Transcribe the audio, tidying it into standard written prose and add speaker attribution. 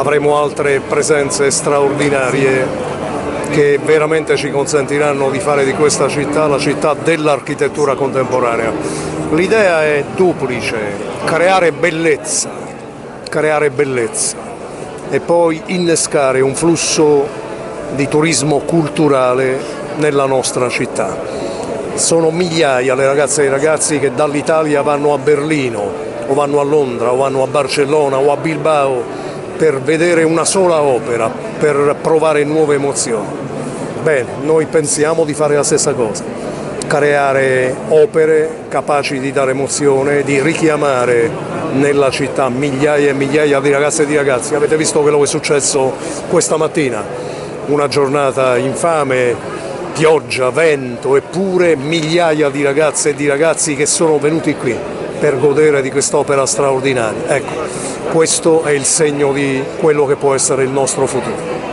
Speaker 1: avremo altre presenze straordinarie che veramente ci consentiranno di fare di questa città la città dell'architettura contemporanea. L'idea è duplice: creare bellezza e poi innescare un flusso di turismo culturale nella nostra città. Sono migliaia le ragazze e i ragazzi che dall'Italia vanno a Berlino, o vanno a Londra, o vanno a Barcellona, o a Bilbao per vedere una sola opera, per provare nuove emozioni. Bene, noi pensiamo di fare la stessa cosa, creare opere capaci di dare emozione, di richiamare nella città migliaia e migliaia di ragazze e di ragazzi. Avete visto quello che è successo questa mattina? Una giornata infame, pioggia, vento, eppure migliaia di ragazze e di ragazzi che sono venuti qui per godere di quest'opera straordinaria. Ecco, questo è il segno di quello che può essere il nostro futuro.